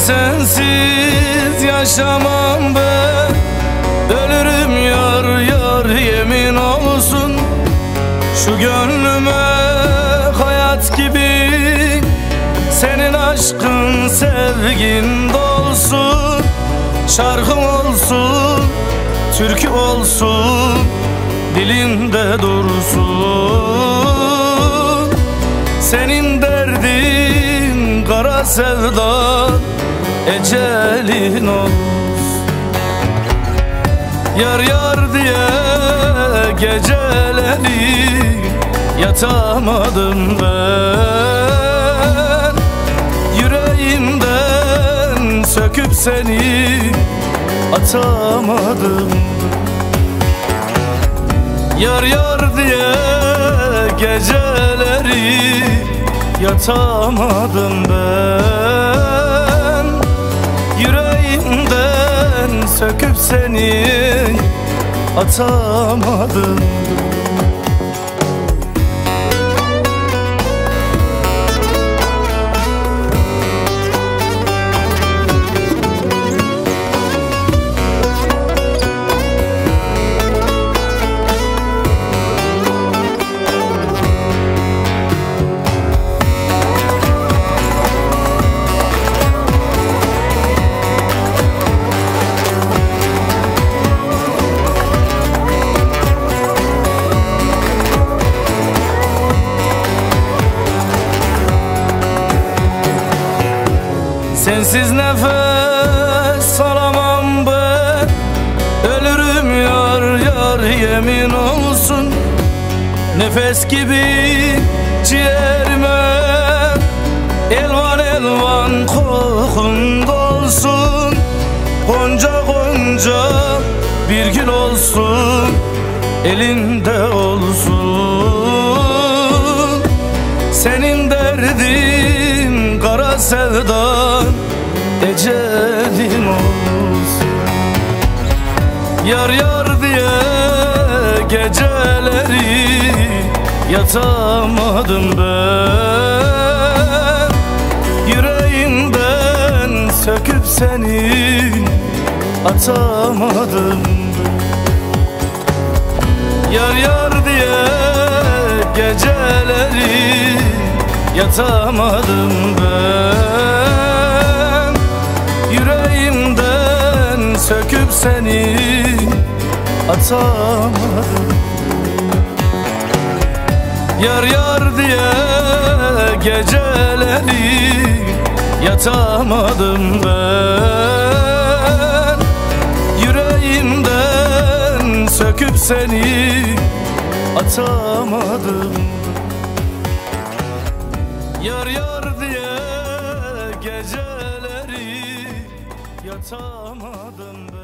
sensiz yaşamam ben. Ölürüm yar yar yemin olsun. Şu gönlüme hayat gibi senin aşkın sevgin dolsun. Şarkım olsun, türkü olsun, dilimde dursun. Senin derdin kara sevda, ecelin olsun. Yar yar diye geceleri yatamadım ben. Yüreğimden söküp seni atamadım. Yar yar diye geceleri yatamadım ben. Yüreğimden söküp seni atamadım. Sensiz nefes alamam ben. Ölürüm yar yar yemin olsun. Nefes gibi ciğerime elvan elvan kokun dolsun. Gonca gonca bir gül olsun, elinde olsun. Senin derdin kara sevdan, ecelin olsun. Yar yar diye geceleri yatamadım ben. Yüreğimden söküp seni atamadım. Yar yar diye geceleri yatamadım ben. Yüreğimden söküp seni atamadım. Yar yar diye geceleri yatamadım ben. Yüreğimden söküp seni atamadım. Yar yar diye geceleri yatamadım ben.